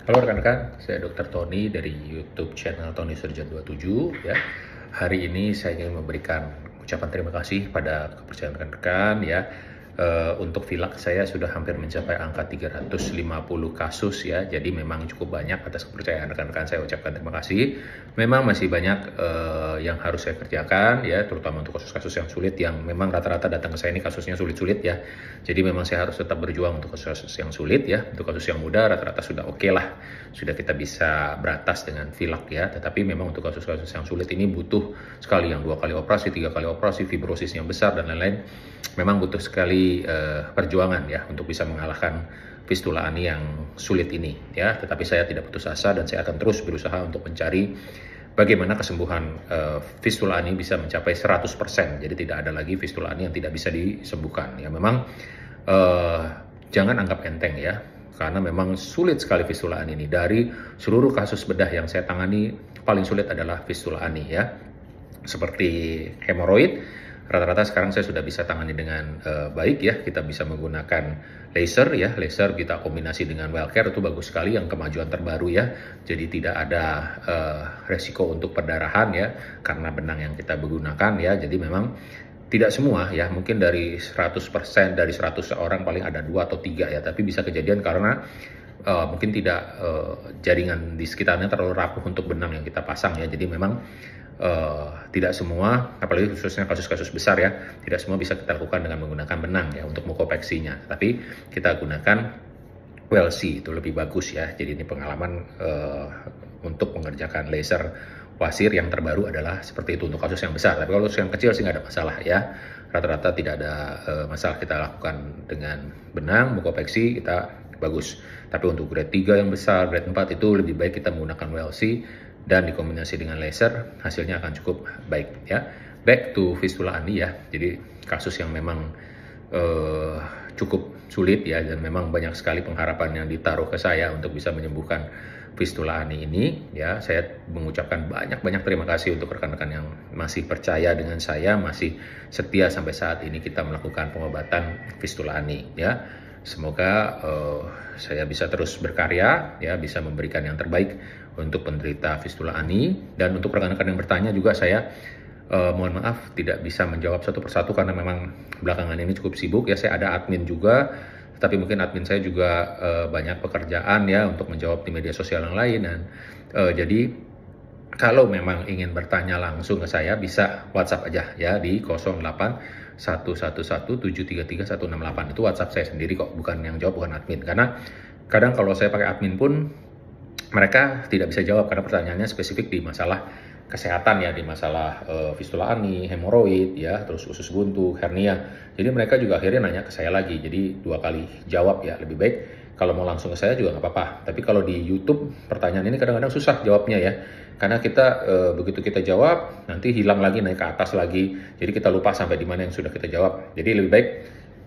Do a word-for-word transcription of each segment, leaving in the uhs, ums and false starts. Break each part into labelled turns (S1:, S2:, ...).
S1: Halo rekan-rekan, saya dokter Tony dari YouTube channel Tony Surgeon dua puluh tujuh ya. Hari ini saya ingin memberikan ucapan terima kasih pada kepercayaan rekan-rekan ya. Uh, untuk Vilak saya sudah hampir mencapai angka tiga ratus lima puluh kasus ya. Jadi memang cukup banyak atas kepercayaan rekan-rekan, saya ucapkan terima kasih. Memang masih banyak uh, yang harus saya kerjakan ya, terutama untuk kasus-kasus yang sulit yang memang rata-rata datang ke saya ini kasusnya sulit-sulit ya. Jadi memang saya harus tetap berjuang untuk kasus-kasus yang sulit ya. Untuk kasus yang mudah rata-rata sudah oke okay lah. Sudah kita bisa beratas dengan Vilak ya. Tetapi memang untuk kasus-kasus yang sulit ini butuh sekali yang dua kali operasi, tiga kali operasi, fibrosisnya besar dan lain-lain. Memang butuh sekali uh, perjuangan ya untuk bisa mengalahkan fistula ani yang sulit ini ya. Tetapi saya tidak putus asa dan saya akan terus berusaha untuk mencari bagaimana kesembuhan uh, fistula ani bisa mencapai seratus persen. Jadi tidak ada lagi fistula ani yang tidak bisa disembuhkan ya. Memang uh, jangan anggap enteng ya, karena memang sulit sekali fistula ani ini. Dari seluruh kasus bedah yang saya tangani, paling sulit adalah fistula ani ya. Seperti hemoroid, rata-rata sekarang saya sudah bisa tangani dengan uh, baik ya. Kita bisa menggunakan laser ya, laser kita kombinasi dengan well care, itu bagus sekali, yang kemajuan terbaru ya. Jadi tidak ada uh, resiko untuk perdarahan ya, karena benang yang kita gunakan ya. Jadi memang tidak semua ya, mungkin dari seratus persen, dari seratus orang paling ada dua atau tiga ya, tapi bisa kejadian karena uh, mungkin tidak uh, jaringan di sekitarnya terlalu rapuh untuk benang yang kita pasang ya. Jadi memang Uh, tidak semua, apalagi khususnya kasus-kasus besar ya, tidak semua bisa kita lakukan dengan menggunakan benang ya untuk mukopeksinya. Tapi kita gunakan W L C, itu lebih bagus ya. Jadi ini pengalaman uh, untuk mengerjakan laser wasir yang terbaru adalah seperti itu untuk kasus yang besar. Tapi kalau kasus yang kecil sih nggak ada masalah ya. Rata-rata tidak ada uh, masalah kita lakukan dengan benang, mukopeksi kita bagus. Tapi untuk grade tiga yang besar, grade empat itu lebih baik kita menggunakan W L C dan dikombinasi dengan laser, hasilnya akan cukup baik ya. Back to fistula ani ya. Jadi kasus yang memang uh, cukup sulit ya, dan memang banyak sekali pengharapan yang ditaruh ke saya untuk bisa menyembuhkan fistula ani ini ya. Saya mengucapkan banyak-banyak terima kasih untuk rekan-rekan yang masih percaya dengan saya, masih setia sampai saat ini kita melakukan pengobatan fistula ani ya. Semoga uh, saya bisa terus berkarya ya, bisa memberikan yang terbaik untuk penderita fistula ani. Dan untuk rekan-rekan yang bertanya juga, saya uh, mohon maaf tidak bisa menjawab satu persatu karena memang belakangan ini cukup sibuk ya. Saya ada admin juga, tapi mungkin admin saya juga uh, banyak pekerjaan ya untuk menjawab di media sosial yang lain. Dan uh, jadi kalau memang ingin bertanya langsung ke saya, bisa WhatsApp aja ya di nol delapan satu satu satu tujuh tiga tiga satu enam delapan. Itu WhatsApp saya sendiri kok, bukan yang jawab, bukan admin. Karena kadang kalau saya pakai admin pun mereka tidak bisa jawab karena pertanyaannya spesifik di masalah kesehatan ya, di masalah uh, fistula ani, hemoroid ya, terus usus buntu, hernia. Jadi mereka juga akhirnya nanya ke saya lagi. Jadi dua kali jawab ya. Lebih baik kalau mau langsung ke saya juga nggak apa-apa. Tapi kalau di YouTube pertanyaan ini kadang-kadang susah jawabnya ya. Karena kita e, begitu kita jawab nanti hilang lagi, naik ke atas lagi. Jadi kita lupa sampai di mana yang sudah kita jawab. Jadi lebih baik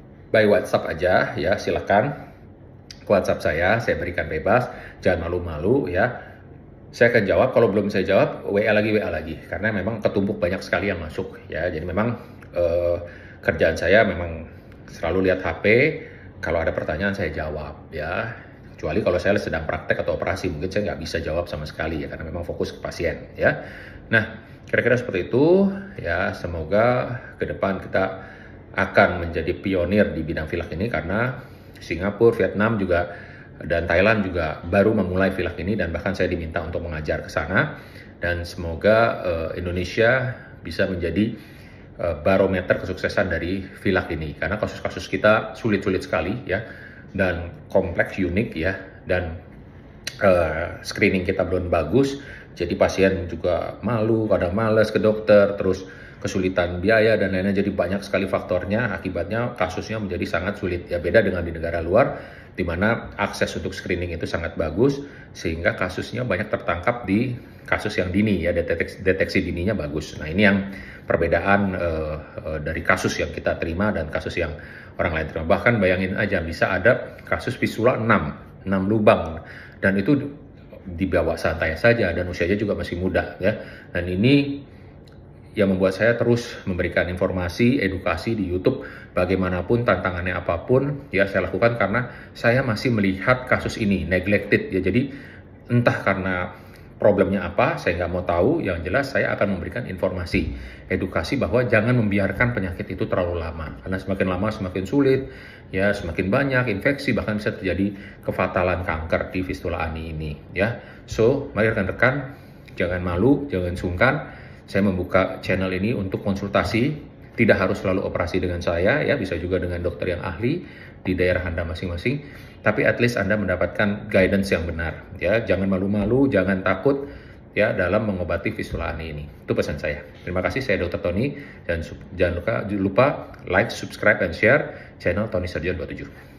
S1: by WhatsApp aja ya, silakan WhatsApp saya, saya berikan bebas, jangan malu-malu ya. Saya akan jawab, kalau belum saya jawab W A lagi, W A lagi. Karena memang ketumpuk banyak sekali yang masuk ya. Jadi memang e, kerjaan saya memang selalu lihat H P, kalau ada pertanyaan saya jawab ya. Kecuali kalau saya sedang praktek atau operasi, mungkin saya nggak bisa jawab sama sekali ya, karena memang fokus ke pasien ya. Nah, kira-kira seperti itu ya. Semoga ke depan kita akan menjadi pionir di bidang Vilak ini, karena Singapura, Vietnam juga, dan Thailand juga baru memulai Vilak ini, dan bahkan saya diminta untuk mengajar ke sana. Dan semoga uh, Indonesia bisa menjadi uh, barometer kesuksesan dari Vilak ini, karena kasus-kasus kita sulit-sulit sekali ya, dan kompleks, unik ya, dan uh, screening kita belum bagus. Jadi pasien juga malu, kadang males ke dokter, terus kesulitan biaya dan lain-lain. Jadi banyak sekali faktornya, akibatnya kasusnya menjadi sangat sulit ya. Beda dengan di negara luar, di mana akses untuk screening itu sangat bagus, sehingga kasusnya banyak tertangkap di kasus yang dini ya, deteksi, deteksi dininya bagus. Nah ini yang perbedaan uh, uh, dari kasus yang kita terima dan kasus yang orang lain terima. Bahkan bayangin aja, bisa ada kasus fistula enam, enam lubang, dan itu dibawa santai saja, dan usianya juga masih muda ya. Dan ini yang membuat saya terus memberikan informasi, edukasi di YouTube bagaimanapun tantangannya apapun ya saya lakukan karena saya masih melihat kasus ini neglected ya. Jadi entah karena problemnya apa, saya nggak mau tahu, yang jelas saya akan memberikan informasi, edukasi bahwa jangan membiarkan penyakit itu terlalu lama, karena semakin lama semakin sulit, ya semakin banyak infeksi, bahkan bisa terjadi kefatalan kanker di fistula ani ini, ya. So, mari rekan-rekan, jangan malu, jangan sungkan, saya membuka channel ini untuk konsultasi, tidak harus selalu operasi dengan saya, ya bisa juga dengan dokter yang ahli di daerah Anda masing-masing, tapi at least Anda mendapatkan guidance yang benar, ya. Jangan malu-malu, jangan takut, ya, dalam mengobati fistula ani ini. Itu pesan saya. Terima kasih, saya dokter Tony, dan jangan lupa, lupa like, subscribe, dan share channel Tony Surgeon dua puluh tujuh.